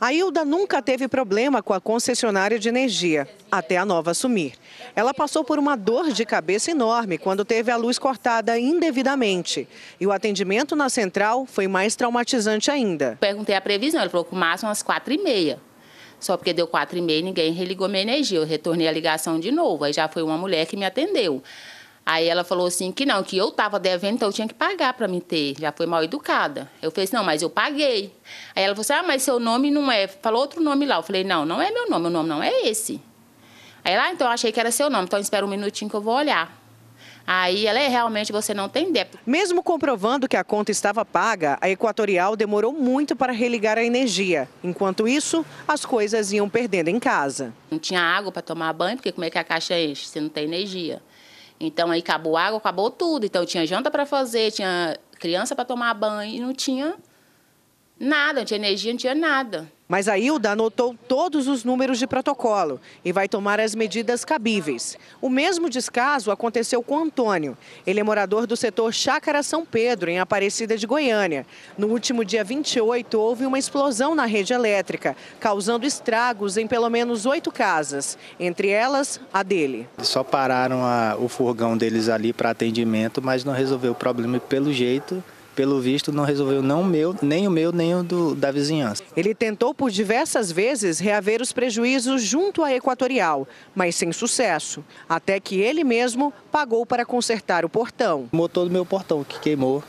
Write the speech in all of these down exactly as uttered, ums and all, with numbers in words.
A Hilda nunca teve problema com a concessionária de energia, até a nova assumir. Ela passou por uma dor de cabeça enorme quando teve a luz cortada indevidamente. E o atendimento na central foi mais traumatizante ainda. Perguntei a previsão, ela falou que o máximo às quatro e meia. Só porque deu quatro e meia e ninguém religou minha energia. Eu retornei a ligação de novo, aí já foi uma mulher que me atendeu. Aí ela falou assim que não, que eu estava devendo, então eu tinha que pagar para me ter. Já foi mal educada. Eu falei assim, não, mas eu paguei. Aí ela falou assim, ah, mas seu nome não é... Falou outro nome lá. Eu falei, não, não é meu nome, meu nome não é esse. Aí ela, ah, então eu achei que era seu nome, então espera um minutinho que eu vou olhar. Aí ela é, realmente você não tem débito. Mesmo comprovando que a conta estava paga, a Equatorial demorou muito para religar a energia. Enquanto isso, as coisas iam perdendo em casa. Não tinha água para tomar banho, porque como é que a caixa enche se não tem energia? Então aí acabou a água, acabou tudo. Então tinha janta para fazer, tinha criança para tomar banho e não tinha nada, não tinha energia, não tinha nada. Mas a Hilda anotou todos os números de protocolo e vai tomar as medidas cabíveis. O mesmo descaso aconteceu com Antônio. Ele é morador do setor Chácara São Pedro, em Aparecida de Goiânia. No último dia vinte e oito, houve uma explosão na rede elétrica, causando estragos em pelo menos oito casas, entre elas a dele. Só pararam a, o furgão deles ali para atendimento, mas não resolveu o problema e, pelo jeito... Pelo visto, não resolveu não o meu, nem o meu, nem o do, da vizinhança. Ele tentou por diversas vezes reaver os prejuízos junto à Equatorial, mas sem sucesso. Até que ele mesmo pagou para consertar o portão. O motor do meu portão que queimou.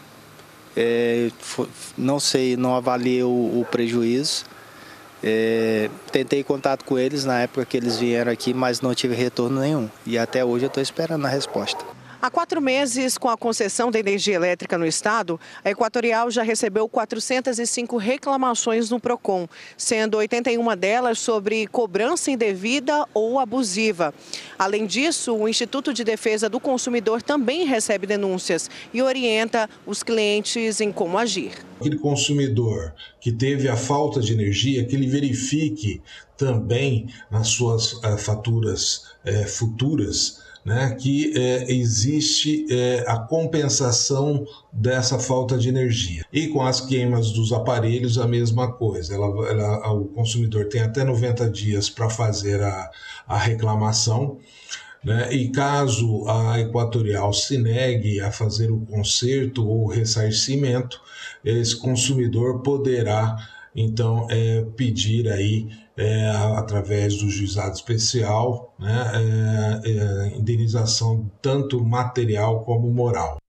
É, foi, não sei, não avaliei o, o prejuízo. É, tentei contato com eles na época que eles vieram aqui, mas não tive retorno nenhum. E até hoje eu estou esperando a resposta. Há quatro meses, com a concessão da energia elétrica no estado, a Equatorial já recebeu quatrocentas e cinco reclamações no Procon, sendo oitenta e uma delas sobre cobrança indevida ou abusiva. Além disso, o Instituto de Defesa do Consumidor também recebe denúncias e orienta os clientes em como agir. Aquele consumidor que teve a falta de energia, que ele verifique também nas suas uh, faturas uh, futuras, né, que é, existe é, a compensação dessa falta de energia. E com as queimas dos aparelhos, a mesma coisa. Ela, ela, o consumidor tem até noventa dias para fazer a, a reclamação, né, e caso a Equatorial se negue a fazer o conserto ou o ressarcimento, esse consumidor poderá então é, pedir aí é, através do juizado especial, né, é, é, indenização tanto material como moral.